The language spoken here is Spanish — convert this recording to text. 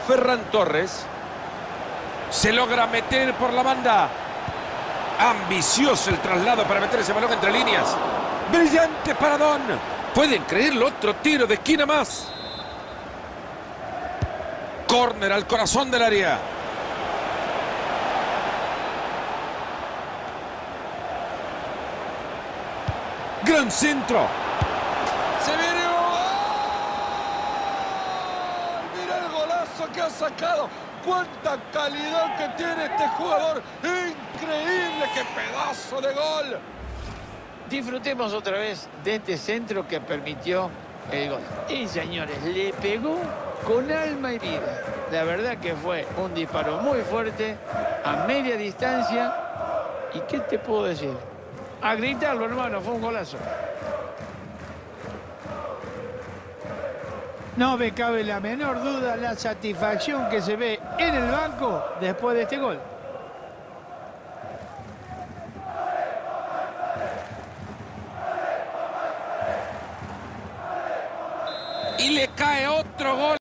Ferran Torres. Se logra meter por la banda. Ambicioso el traslado para meter ese balón entre líneas. Brillante paradón. ¿Pueden creerlo? Otro tiro de esquina más. Córner al corazón del área. Gran centro. Se viene un gol. Mira el golazo que ha sacado. ¡Cuánta calidad que tiene este jugador! ¡Increíble! ¡Qué pedazo de gol! Disfrutemos otra vez de este centro que permitió el gol. Y señores, le pegó con alma y vida. La verdad que fue un disparo muy fuerte, a media distancia. ¿Y qué te puedo decir? A gritarlo, hermano, fue un golazo. No me cabe la menor duda la satisfacción que se ve en el banco después de este gol. Y le cae otro gol.